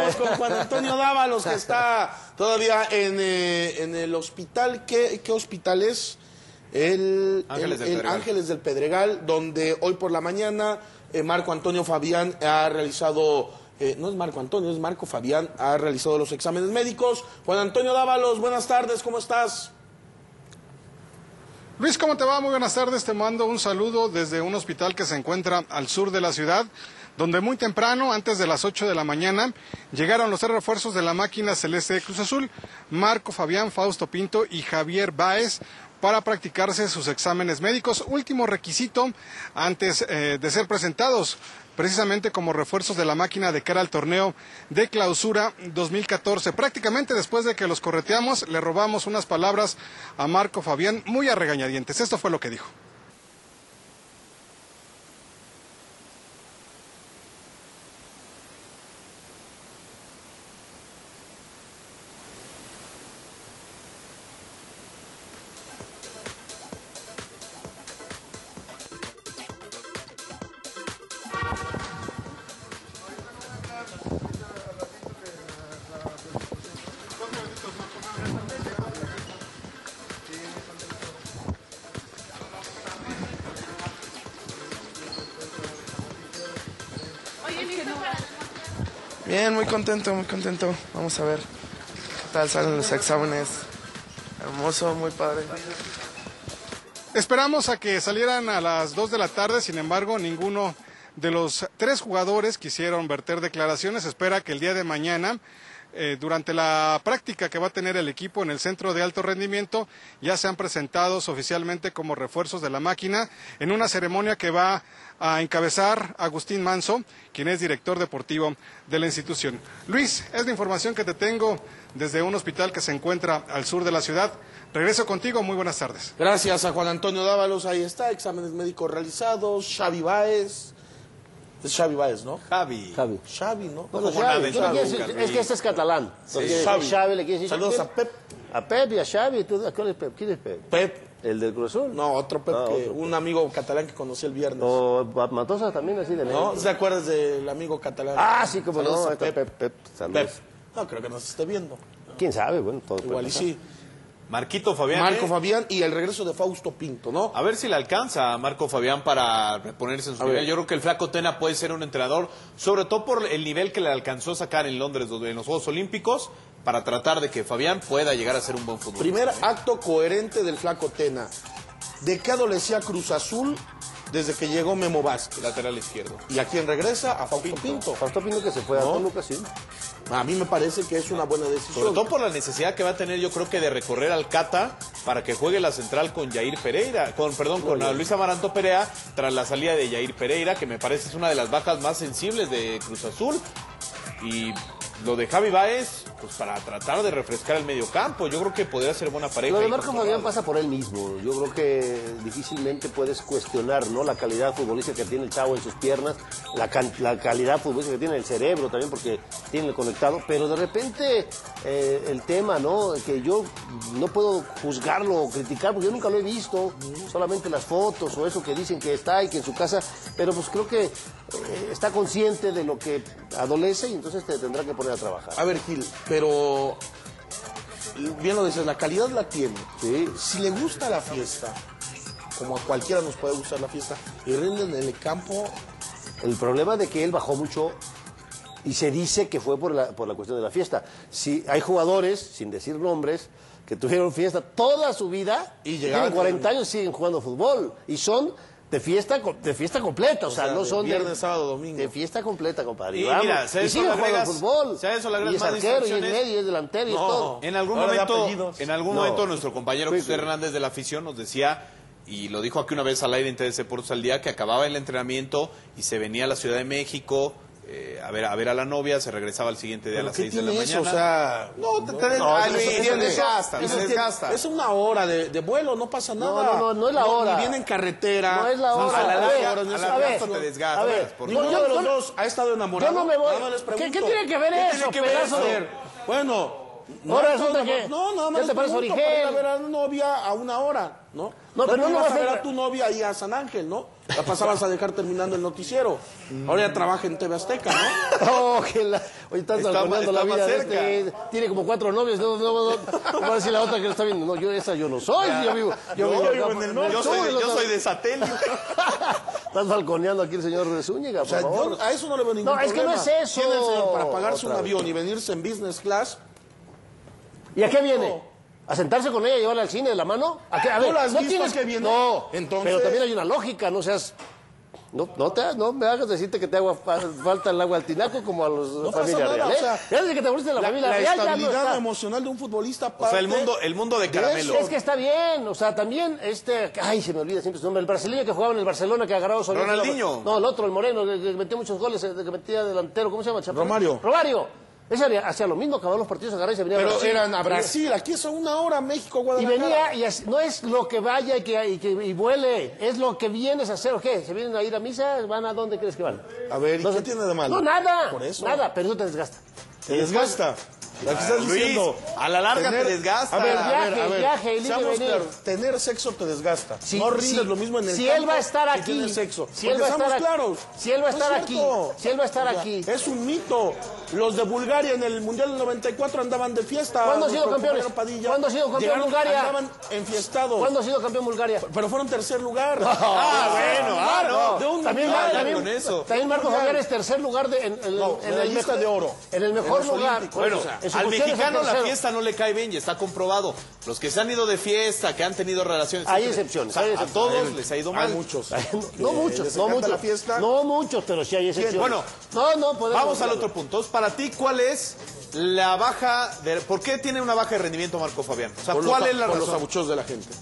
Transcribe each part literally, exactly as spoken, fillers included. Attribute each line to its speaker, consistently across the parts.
Speaker 1: Vámonos con Juan Antonio Dávalos, que está todavía en, eh, en el hospital. ¿Qué, qué hospital es? El Ángeles, el, del, el Ángeles del Pedregal, donde hoy por la mañana eh, Marco Antonio Fabián ha realizado, eh, no es Marco Antonio, es Marco Fabián, ha realizado los exámenes médicos. Juan Antonio Dávalos, buenas tardes, ¿cómo estás?
Speaker 2: Luis, ¿cómo te va? Muy buenas tardes, te mando un saludo desde un hospital que se encuentra al sur de la ciudad, donde muy temprano, antes de las ocho de la mañana, llegaron los tres refuerzos de la máquina celeste de Cruz Azul, Marco Fabián, Fausto Pinto y Javier Báez, para practicarse sus exámenes médicos, último requisito antes eh, de ser presentados precisamente como refuerzos de la máquina de cara al torneo de clausura dos mil catorce. Prácticamente después de que los correteamos, le robamos unas palabras a Marco Fabián muy a regañadientes. Esto fue lo que dijo.
Speaker 3: Bien, muy contento, muy contento. Vamos a ver qué tal salen los exámenes. Hermoso, muy padre.
Speaker 2: Esperamos a que salieran a las dos de la tarde, sin embargo, ninguno de los tres jugadores quisieron verter declaraciones. Espera que el día de mañana, eh, durante la práctica que va a tener el equipo en el centro de alto rendimiento, ya sean presentados oficialmente como refuerzos de la máquina en una ceremonia que va a encabezar Agustín Manso, quien es director deportivo de la institución. Luis, es la información que te tengo desde un hospital que se encuentra al sur de la ciudad. Regreso contigo, muy buenas tardes.
Speaker 1: Gracias a Juan Antonio Dávalos, ahí está, exámenes médicos realizados, Xavi Báez. Es Xavi Báez, ¿no?
Speaker 4: Javi.
Speaker 5: Xavi.
Speaker 1: Xavi, ¿no?
Speaker 5: No,
Speaker 1: Bueno,
Speaker 5: Xavi,
Speaker 1: Xavi,
Speaker 5: Xavi,
Speaker 1: Xavi.
Speaker 5: es, es que este es catalán.
Speaker 1: Sí,
Speaker 5: Entonces,
Speaker 1: Xavi.
Speaker 5: Xavi le quiere decir.
Speaker 1: Saludos
Speaker 5: ¿quién?
Speaker 1: a Pep.
Speaker 5: A Pep y a Xavi. ¿Tú, ¿a ¿Quién es Pep? ¿Quién es Pep?
Speaker 1: Pep.
Speaker 5: ¿El del Cruz Azul?
Speaker 1: No, otro Pep,
Speaker 5: Ah,
Speaker 1: que,
Speaker 5: otro
Speaker 1: un amigo catalán que conocí el viernes.
Speaker 5: O Matosa también, así de
Speaker 1: ¿No?
Speaker 5: México.
Speaker 1: ¿Se acuerdas del amigo catalán?
Speaker 5: Ah, sí, como
Speaker 1: Saludos
Speaker 5: no.
Speaker 1: a
Speaker 5: ahí está
Speaker 1: Pep.
Speaker 5: Pep, Pep, saludos.
Speaker 1: Pep. No, creo que nos esté viendo.
Speaker 5: ¿Quién sabe? Bueno, todo
Speaker 1: Igual
Speaker 5: puede
Speaker 1: y
Speaker 5: pasar.
Speaker 1: sí.
Speaker 4: Marquito Fabián.
Speaker 1: Marco
Speaker 4: ¿eh?
Speaker 1: Fabián y el regreso de Fausto Pinto, ¿no?
Speaker 4: A ver si le alcanza a Marco Fabián para reponerse en su
Speaker 1: A
Speaker 4: nivel.
Speaker 1: ver.
Speaker 4: Yo creo que el Flaco Tena puede ser un entrenador, sobre todo por el nivel que le alcanzó a sacar en Londres en los Juegos Olímpicos, para tratar de que Fabián pueda llegar a ser un buen futbolista.
Speaker 1: Primer acto coherente del Flaco Tena. ¿De qué adolecía Cruz Azul desde que llegó Memo Vázquez?
Speaker 4: Lateral izquierdo.
Speaker 1: ¿Y a quién regresa? A Fausto Pinto.
Speaker 5: Fausto Pinto que se fue a
Speaker 1: ¿No?
Speaker 5: Toluca, sí.
Speaker 1: A mí me parece que es una buena decisión.
Speaker 4: Sobre todo por la necesidad que va a tener, yo creo que de recorrer al Cata para que juegue la central con Jair Pereira, con perdón, con
Speaker 1: Oye.
Speaker 4: Luis Amaranto Perea, tras la salida de Jair Pereira, que me parece es una de las bajas más sensibles de Cruz Azul. Y lo de Javi Báez, pues para tratar de refrescar el medio campo, yo creo que podría ser buena pareja.
Speaker 5: Lo de
Speaker 4: ahí
Speaker 5: Marco
Speaker 4: con
Speaker 5: Fabián
Speaker 4: Torrado.
Speaker 5: pasa por él mismo. Yo creo que difícilmente puedes cuestionar, ¿no?, la calidad futbolística que tiene el chavo en sus piernas, la, can- la calidad futbolística que tiene el cerebro también, porque tiene el conectado. Pero de repente eh, el tema, ¿no?, que yo no puedo juzgarlo o criticar, porque yo nunca lo he visto, solamente las fotos o eso que dicen que está y que en su casa. Pero pues creo que eh, está consciente de lo que adolece y entonces te tendrá que poner a trabajar.
Speaker 1: A ver, Gil, pero bien lo dices, la calidad la tiene.
Speaker 5: Sí.
Speaker 1: Si le gusta la fiesta, como a cualquiera nos puede gustar la fiesta, y rinde en el campo,
Speaker 5: El problema de que él bajó mucho y se dice que fue por la, por la cuestión de la fiesta. Si hay jugadores, sin decir nombres, que tuvieron fiesta toda su vida
Speaker 1: Y
Speaker 5: y
Speaker 1: llegaron
Speaker 5: tienen cuarenta años y siguen jugando fútbol y son de fiesta co- de fiesta completa, o,
Speaker 1: O
Speaker 5: sea,
Speaker 1: sea,
Speaker 5: no
Speaker 1: de
Speaker 5: son
Speaker 1: viernes,
Speaker 5: de
Speaker 1: sábado, domingo.
Speaker 5: de fiesta completa, compadre.
Speaker 4: Y
Speaker 5: vamos,
Speaker 4: mira, si a
Speaker 5: y
Speaker 4: eso
Speaker 5: siguen
Speaker 4: le
Speaker 5: jugando
Speaker 4: agregas-
Speaker 5: fútbol.
Speaker 4: si a eso le agregas
Speaker 5: y es
Speaker 4: más
Speaker 5: arquero y es
Speaker 4: distracciones.
Speaker 5: medio y es delantero y es
Speaker 1: No.
Speaker 5: todo.
Speaker 4: En algún
Speaker 1: Ahora de
Speaker 4: momento,
Speaker 1: apellidos.
Speaker 4: en algún
Speaker 5: No.
Speaker 4: momento nuestro compañero
Speaker 5: Sí,
Speaker 4: José
Speaker 5: sí.
Speaker 4: Hernández de la afición nos decía, y lo dijo aquí una vez al aire en T V C Deportes al Día, que acababa el entrenamiento y se venía a la Ciudad de México eh, a ver a ver a la novia, se regresaba al siguiente día a
Speaker 1: ¿pero
Speaker 4: las
Speaker 1: qué
Speaker 4: seis de la
Speaker 1: tiene eso?
Speaker 4: mañana.
Speaker 1: O sea,
Speaker 4: no, te, te,
Speaker 1: no,
Speaker 4: ay,
Speaker 1: eso-
Speaker 4: Luis,
Speaker 1: eso-
Speaker 4: te desgasta,
Speaker 1: eso
Speaker 4: te
Speaker 1: tiene-
Speaker 4: desgasta.
Speaker 1: Es una hora de, de vuelo, no pasa
Speaker 5: No,
Speaker 1: nada.
Speaker 5: no, no, no es la hora.
Speaker 1: Ni viene en carretera.
Speaker 5: No es la hora.
Speaker 4: A la
Speaker 5: A
Speaker 4: larga,
Speaker 5: ver,
Speaker 4: a la
Speaker 5: a
Speaker 4: larga
Speaker 5: ver,
Speaker 4: esto te desgasta.
Speaker 5: a ver,
Speaker 4: por
Speaker 1: Ninguno
Speaker 5: yo-
Speaker 1: de los
Speaker 5: yo-
Speaker 1: dos ha estado enamorado.
Speaker 5: yo no me voy.
Speaker 1: Nada más les
Speaker 5: ¿Qué-
Speaker 1: pregunto.
Speaker 5: qué tiene que ver
Speaker 1: ¿Qué
Speaker 5: eso,
Speaker 1: tiene que ver
Speaker 5: pedazo
Speaker 1: eso?
Speaker 5: de-
Speaker 1: Bueno, no
Speaker 5: Ahora
Speaker 1: ha estado
Speaker 5: resulta que-
Speaker 1: enamorado. No, nada
Speaker 5: ¿qué
Speaker 1: más
Speaker 5: te
Speaker 1: les
Speaker 5: parece,
Speaker 1: pregunto
Speaker 5: Origel?
Speaker 1: para ir a ver a la novia a una hora, ¿no?
Speaker 5: No, pero no
Speaker 1: te
Speaker 5: lo
Speaker 1: vas
Speaker 5: vas
Speaker 1: a
Speaker 5: a
Speaker 1: ver
Speaker 5: ver-
Speaker 1: a tu novia ahí a San Ángel, ¿no? La pasabas a dejar terminando el noticiero. Ahora ya trabaja en T V Azteca, ¿no?
Speaker 5: Oh, que la... Oye, estás balconeando la vida de este. Tiene como cuatro novios. No, no, no. Va a decir la otra que lo está viendo. No, yo esa yo no soy. Yo vivo, yo
Speaker 4: no,
Speaker 5: vivo,
Speaker 4: vivo en el norte. Yo soy, yo soy de satélite.
Speaker 5: Estás balconeando aquí el señor Zúñiga, por
Speaker 1: o sea,
Speaker 5: favor.
Speaker 1: Yo a eso no le veo ningún
Speaker 5: no,
Speaker 1: problema.
Speaker 5: No, es que no es eso.
Speaker 1: Tiene el señor para pagarse
Speaker 5: Otra
Speaker 1: un
Speaker 5: vez.
Speaker 1: avión y venirse en business class.
Speaker 5: ¿Y a qué viene? ¿A sentarse con ella y llevarla al cine de la mano? ¿A, qué? A ver,
Speaker 1: ¿Tú la has
Speaker 5: no
Speaker 1: visto
Speaker 5: tienes
Speaker 1: que viene?
Speaker 5: No,
Speaker 1: Entonces...
Speaker 5: pero también hay una lógica, no seas... No, no, te, no me hagas decirte que te haga fa- falta el agua al tinaco como a los
Speaker 1: No
Speaker 5: familia
Speaker 1: pasa nada,
Speaker 5: real, ¿eh?
Speaker 1: o sea,
Speaker 5: ya desde que te volviste de la,
Speaker 1: La,
Speaker 5: familia
Speaker 1: la
Speaker 5: real ya no
Speaker 1: estabilidad
Speaker 5: está.
Speaker 1: emocional de un futbolista
Speaker 4: O sea, el
Speaker 1: parte
Speaker 4: mundo, el mundo de caramelo.
Speaker 5: Es que está bien, o sea, también este... Ay, se me olvida siempre su nombre. El brasileño que jugaba en el Barcelona, que agarraba su...
Speaker 4: Ronaldinho.
Speaker 5: No, el otro, el moreno, que, que metía muchos goles, el que metía delantero, ¿cómo se llama? Chaparro?
Speaker 1: Romario.
Speaker 5: Romario. Ese haría- hacía lo mismo, acababa los partidos, agarraba y se venía a
Speaker 1: Pero
Speaker 5: Brasil.
Speaker 1: eran a Brasil, aquí es a una hora, México,
Speaker 5: Y
Speaker 1: Guadalajara.
Speaker 5: venía, y así- no es lo que vaya y que, y que y vuele, es lo que vienes a hacer, ¿o qué? ¿Se vienen a ir a misa? ¿Van a dónde crees que van?
Speaker 1: A ver, ¿y
Speaker 5: No
Speaker 1: qué
Speaker 5: sé-
Speaker 1: tiene de malo?
Speaker 5: No, nada,
Speaker 1: Por eso.
Speaker 5: nada, pero eso te desgasta.
Speaker 1: Te desgasta. La que estás
Speaker 4: Luis,
Speaker 1: diciendo.
Speaker 4: a la larga te desgasta.
Speaker 1: A ver, a
Speaker 5: Viaje,
Speaker 1: ver, a ver.
Speaker 5: viaje, ir y
Speaker 1: Seamos
Speaker 5: venir.
Speaker 1: claros, tener sexo te desgasta.
Speaker 5: Si-
Speaker 1: no rindes
Speaker 5: si-
Speaker 1: lo mismo en el
Speaker 5: si
Speaker 1: campo
Speaker 5: él va a estar
Speaker 1: que
Speaker 5: aquí,
Speaker 1: tienes sexo.
Speaker 5: si él
Speaker 1: Porque
Speaker 5: va a estar
Speaker 1: seamos
Speaker 5: aquí,
Speaker 1: claros.
Speaker 5: si él va a
Speaker 1: No
Speaker 5: estar
Speaker 1: es
Speaker 5: aquí,
Speaker 1: cierto.
Speaker 5: si él va a estar
Speaker 1: O sea,
Speaker 5: aquí.
Speaker 1: Es un mito. Los de Bulgaria en el Mundial del noventa y cuatro andaban de fiesta.
Speaker 5: ¿Cuándo ha sido
Speaker 1: Nuestro
Speaker 5: campeones?
Speaker 1: compañero Padilla.
Speaker 5: ¿Cuándo ha sido campeón
Speaker 1: Llegaron,
Speaker 5: Bulgaria?
Speaker 1: Andaban enfiestados.
Speaker 5: ¿Cuándo ha sido campeón Bulgaria?
Speaker 1: Pero fueron tercer lugar.
Speaker 4: Ah, bueno, ah, no.
Speaker 1: De un
Speaker 5: También,
Speaker 1: mundial.
Speaker 5: también,
Speaker 4: con eso.
Speaker 5: también Marco
Speaker 1: Mundial.
Speaker 5: Fabián es tercer lugar de, en, en-
Speaker 1: No,
Speaker 5: en el
Speaker 1: medallista
Speaker 5: mejor-
Speaker 1: de oro.
Speaker 5: En el mejor
Speaker 1: En los
Speaker 5: lugar.
Speaker 1: Olímpicos.
Speaker 5: Bueno,
Speaker 1: O sea,
Speaker 5: en su
Speaker 4: Al
Speaker 5: función es el
Speaker 4: mexicano la
Speaker 5: tercero.
Speaker 4: fiesta no le cae bien y está comprobado. Los que se han ido de fiesta, que han tenido relaciones...
Speaker 5: Hay
Speaker 4: sexuales,
Speaker 5: excepciones,
Speaker 4: o sea,
Speaker 5: hay
Speaker 4: a
Speaker 5: excepciones.
Speaker 4: todos les ha ido mal.
Speaker 1: Hay muchos.
Speaker 5: No, no
Speaker 1: Que
Speaker 5: muchos,
Speaker 1: les
Speaker 5: no
Speaker 1: encanta
Speaker 5: muchos.
Speaker 1: la fiesta.
Speaker 5: No muchos, pero sí hay excepciones.
Speaker 4: Bueno,
Speaker 5: no, no, podemos
Speaker 4: Vamos al
Speaker 5: hablarlo.
Speaker 4: otro punto. Entonces, para ti, ¿cuál es la baja de... ¿Por qué tiene una baja de rendimiento Marco Fabián? O sea,
Speaker 1: Por
Speaker 4: ¿cuál
Speaker 1: los,
Speaker 4: es la
Speaker 1: por los
Speaker 4: razón?
Speaker 1: abucheos de la gente.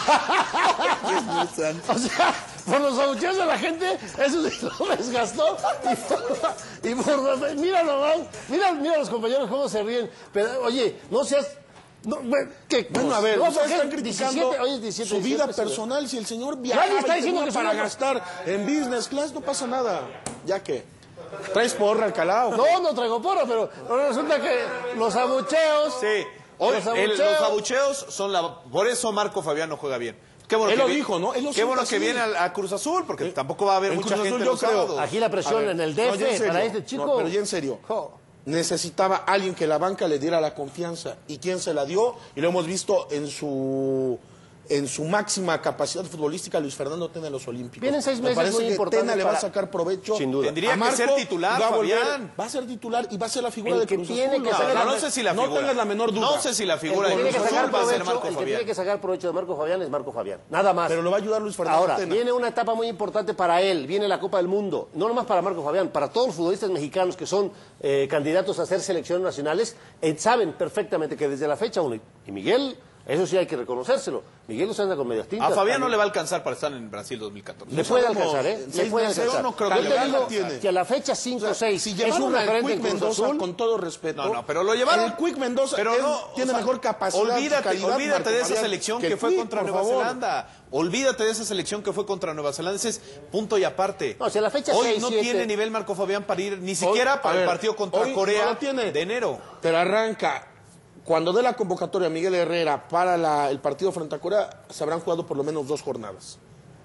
Speaker 5: O sea, por los abucheos de la gente, eso sí lo desgastó. Y por, y por- mira nomás, mira, mira los compañeros cómo se ríen. Pero, oye, no seas... No, bueno, ¿qué
Speaker 1: Bueno, a
Speaker 5: cosa?
Speaker 1: ver,
Speaker 5: no,
Speaker 1: ustedes
Speaker 5: ¿por qué?
Speaker 1: están criticando
Speaker 5: diecisiete, oye, diecisiete,
Speaker 1: su vida
Speaker 5: diecisiete,
Speaker 1: personal. Si el señor
Speaker 5: Nadie
Speaker 1: viajaba
Speaker 5: está
Speaker 1: y
Speaker 5: diciendo
Speaker 1: tenía
Speaker 5: que
Speaker 1: para
Speaker 5: su-
Speaker 1: gastar en business class, no pasa nada. ¿Ya qué? ¿Traes porra al calao?
Speaker 5: No, no traigo porra, pero, pero resulta que los abucheos...
Speaker 4: Sí. Hoy,
Speaker 5: Los
Speaker 4: el-
Speaker 5: abucheos.
Speaker 4: los abucheos son la... Por eso Marco Fabián no juega bien. Qué bueno
Speaker 1: Él
Speaker 4: que
Speaker 1: lo
Speaker 4: vi-
Speaker 1: dijo, ¿no? Él lo
Speaker 4: Qué
Speaker 1: siente
Speaker 4: bueno
Speaker 1: así.
Speaker 4: que viene a, a Cruz Azul, porque tampoco va a haber
Speaker 1: en
Speaker 4: mucha
Speaker 1: Cruz
Speaker 4: gente
Speaker 1: Azul,
Speaker 4: los
Speaker 1: yo creo.
Speaker 4: sábados.
Speaker 5: Aquí la presión
Speaker 1: A ver,
Speaker 5: en el
Speaker 1: no,
Speaker 5: D
Speaker 1: ya en
Speaker 5: F
Speaker 1: serio.
Speaker 5: para este chico.
Speaker 1: No, pero ya en serio.
Speaker 5: Jo.
Speaker 1: Necesitaba alguien que la banca le diera la confianza. ¿Y quién se la dio? Y lo hemos visto en su en su máxima capacidad futbolística, Luis Fernando Tena en los Olímpicos.
Speaker 5: Vienen seis meses
Speaker 1: Me parece
Speaker 5: muy
Speaker 1: que
Speaker 5: importantes
Speaker 1: Tena le va a
Speaker 5: para-
Speaker 1: sacar provecho.
Speaker 5: Sin duda.
Speaker 4: Tendría
Speaker 1: A
Speaker 4: que
Speaker 1: Marco,
Speaker 4: ser titular,
Speaker 1: y va a volver-
Speaker 4: Fabián.
Speaker 1: Va a ser titular y va a ser la figura
Speaker 5: El
Speaker 1: de
Speaker 5: que
Speaker 1: Cruz
Speaker 5: tiene
Speaker 1: Azul.
Speaker 5: que
Speaker 4: No,
Speaker 5: sacar-
Speaker 4: no, no sé si la
Speaker 1: No
Speaker 4: figura.
Speaker 1: tengas la menor duda.
Speaker 4: No sé si la
Speaker 5: El
Speaker 4: figura
Speaker 5: que
Speaker 4: de
Speaker 5: tiene que
Speaker 4: Cruz
Speaker 5: sacar
Speaker 4: Azul va a ser
Speaker 5: provecho,
Speaker 4: Marco
Speaker 5: el que
Speaker 4: Fabián.
Speaker 5: tiene que sacar provecho de Marco Fabián es Marco Fabián. Nada más.
Speaker 1: Pero lo va a ayudar Luis Fernando
Speaker 5: Ahora,
Speaker 1: Tena.
Speaker 5: viene una etapa muy importante para él, viene la Copa del Mundo, no nomás para Marco Fabián, para todos los futbolistas mexicanos que son eh, candidatos a ser selecciones nacionales, eh, saben perfectamente que desde la fecha uno, y Miguel, eso sí hay que reconocérselo, Miguel no se anda con medias tintas.
Speaker 4: A Fabián no le va a alcanzar para estar en Brasil dos mil catorce.
Speaker 5: Le puede
Speaker 1: sabemos,
Speaker 5: alcanzar, ¿eh?
Speaker 1: en
Speaker 5: Le
Speaker 1: seis
Speaker 5: puede
Speaker 1: meses,
Speaker 5: alcanzar.
Speaker 1: yo no creo
Speaker 5: Yo
Speaker 1: que
Speaker 5: te
Speaker 1: le
Speaker 5: digo
Speaker 1: tiene.
Speaker 5: que a la fecha cinco seis
Speaker 1: Si
Speaker 5: es
Speaker 1: llevaron
Speaker 5: un
Speaker 1: al
Speaker 5: referente
Speaker 1: Quick
Speaker 5: en Cruz
Speaker 1: Mendoza,
Speaker 5: Azul.
Speaker 1: con todo respeto.
Speaker 4: No, no, pero lo llevaron.
Speaker 1: El Quick Mendoza
Speaker 4: Pero
Speaker 1: él
Speaker 4: no,
Speaker 1: tiene
Speaker 4: o sea,
Speaker 1: mejor capacidad.
Speaker 4: Olvídate,
Speaker 1: calidad,
Speaker 4: olvídate
Speaker 1: Marco
Speaker 4: de esa
Speaker 1: Fabián,
Speaker 4: selección
Speaker 1: que
Speaker 4: que
Speaker 1: el
Speaker 4: fue
Speaker 1: Quick,
Speaker 4: contra
Speaker 1: por
Speaker 4: Nueva
Speaker 1: favor.
Speaker 4: Zelanda. Olvídate de esa selección que fue contra Nueva Zelanda. Ese es punto y aparte.
Speaker 5: No, si a la fecha
Speaker 4: Hoy
Speaker 5: seis,
Speaker 4: no
Speaker 5: siete.
Speaker 4: tiene nivel Marco Fabián para ir ni siquiera
Speaker 1: Hoy,
Speaker 4: para
Speaker 1: a
Speaker 4: el
Speaker 1: ver,
Speaker 4: partido contra
Speaker 1: hoy
Speaker 4: Corea
Speaker 1: no lo tiene.
Speaker 4: de enero.
Speaker 1: Pero arranca. Cuando dé la convocatoria a Miguel Herrera para la- el partido frente a Corea, se habrán jugado por lo menos dos jornadas.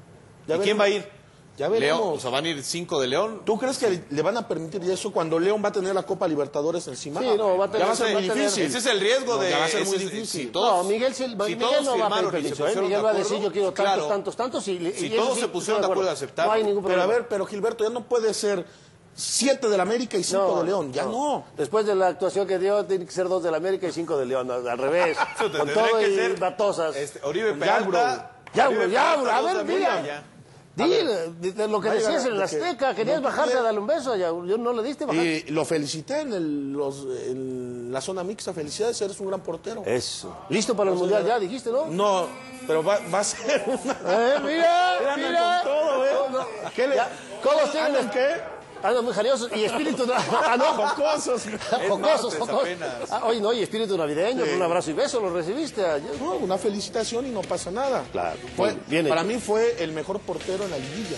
Speaker 1: Ya
Speaker 4: ¿Y
Speaker 1: veremos.
Speaker 4: quién va a ir?
Speaker 1: Ya
Speaker 4: León.
Speaker 1: veremos.
Speaker 4: O sea, van a ir cinco de León.
Speaker 1: ¿Tú crees que le van a permitir eso cuando León va a tener la Copa Libertadores encima?
Speaker 5: Sí, no, va a tener-
Speaker 1: ya va a ser
Speaker 5: va
Speaker 1: muy
Speaker 5: a tener-
Speaker 1: difícil.
Speaker 4: Ese es el riesgo
Speaker 1: No,
Speaker 4: de...
Speaker 1: ya va a ser muy
Speaker 4: ese es-
Speaker 1: difícil.
Speaker 4: si todos-
Speaker 5: No, Miguel, sí-
Speaker 4: si
Speaker 5: Miguel
Speaker 4: todos
Speaker 5: no va a pedir
Speaker 4: firmaron y se
Speaker 5: permiso, ¿eh?
Speaker 4: pusieron
Speaker 5: Miguel
Speaker 4: de
Speaker 5: va a
Speaker 4: acuerdo,
Speaker 5: decir yo quiero
Speaker 4: claro.
Speaker 5: tantos, tantos, tantos. Y, y
Speaker 4: Si
Speaker 5: eso
Speaker 4: todos
Speaker 5: sí,
Speaker 4: se pusieron de
Speaker 5: estoy
Speaker 4: acuerdo a aceptar.
Speaker 5: No hay ningún
Speaker 1: Pero
Speaker 5: problema.
Speaker 1: a ver, pero Gilberto, ya no puede ser siete del América y cinco de León. Ya no.
Speaker 5: Después de la actuación que dio, tiene que ser dos del América y cinco de León. Al al revés.
Speaker 4: Eso te
Speaker 5: Con
Speaker 4: tendría
Speaker 5: todo
Speaker 4: que
Speaker 5: y
Speaker 4: ser,
Speaker 5: batosas.
Speaker 4: Este, Oribe
Speaker 1: Ya,
Speaker 4: Peralta.
Speaker 1: bro.
Speaker 5: Ya,
Speaker 4: Oribe
Speaker 5: bro, ya,
Speaker 4: Peralta,
Speaker 5: bro. A
Speaker 4: dos
Speaker 5: ver,
Speaker 4: de
Speaker 5: mira.
Speaker 4: América, ya.
Speaker 5: Dile, de- de lo que
Speaker 1: va a llegar
Speaker 5: decías
Speaker 1: a-
Speaker 5: en el
Speaker 1: lo que-
Speaker 5: Azteca, querías
Speaker 1: lo que
Speaker 5: bajarte a
Speaker 1: quiere-
Speaker 5: darle un beso. Ya, yo no le diste bajar.
Speaker 1: Y lo felicité en, el- los- en la zona mixta. Felicidades, eres un gran portero.
Speaker 5: Eso. Listo para el mundial ya, dijiste, ¿no?
Speaker 1: No, pero va, va a ser una...
Speaker 5: Eh, mira,
Speaker 1: Anda
Speaker 5: mira.
Speaker 1: con todo, ¿eh?
Speaker 5: No, no.
Speaker 1: ¿Qué le-
Speaker 5: Ya, todos tienen
Speaker 1: ¿Andan qué?
Speaker 5: Andan muy jariosos y espíritu... Ah, no.
Speaker 1: Jocosos.
Speaker 5: Jocosos,
Speaker 4: martes
Speaker 5: jocosos.
Speaker 4: apenas.
Speaker 5: Ah, oye, no, y espíritu navideño, un abrazo y beso, lo recibiste ayer.
Speaker 1: No, una felicitación y no pasa nada.
Speaker 5: Claro.
Speaker 1: Fue-
Speaker 5: Bien
Speaker 1: para
Speaker 5: hecho.
Speaker 1: mí fue el mejor portero en la liguilla.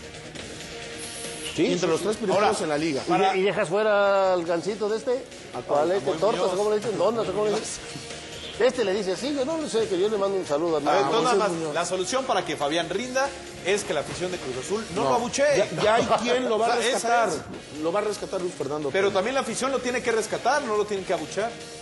Speaker 5: Sí,
Speaker 1: Y entre
Speaker 5: sí,
Speaker 1: los tres primeros en la liga.
Speaker 5: ¿Y, de- y dejas fuera al gancito de este? ¿Cuál es? ¿Tortas o cómo le dicen? ¿Donas o cómo le dicen? Este le dice, sí, yo no lo sé, que yo le mando un saludo a mi
Speaker 4: A ver,
Speaker 5: amigo
Speaker 4: entonces, nada
Speaker 5: Moisés
Speaker 4: más,
Speaker 5: Muñoz.
Speaker 4: la solución para que Fabián rinda es que la afición de Cruz Azul no, lo abuchee.
Speaker 1: Ya, ya hay quien lo va a
Speaker 4: O sea, esa
Speaker 1: rescatar.
Speaker 4: es.
Speaker 1: Lo va a rescatar Luis Fernando.
Speaker 4: Pero
Speaker 1: Tena.
Speaker 4: también la afición lo tiene que rescatar, no lo tienen que abuchear.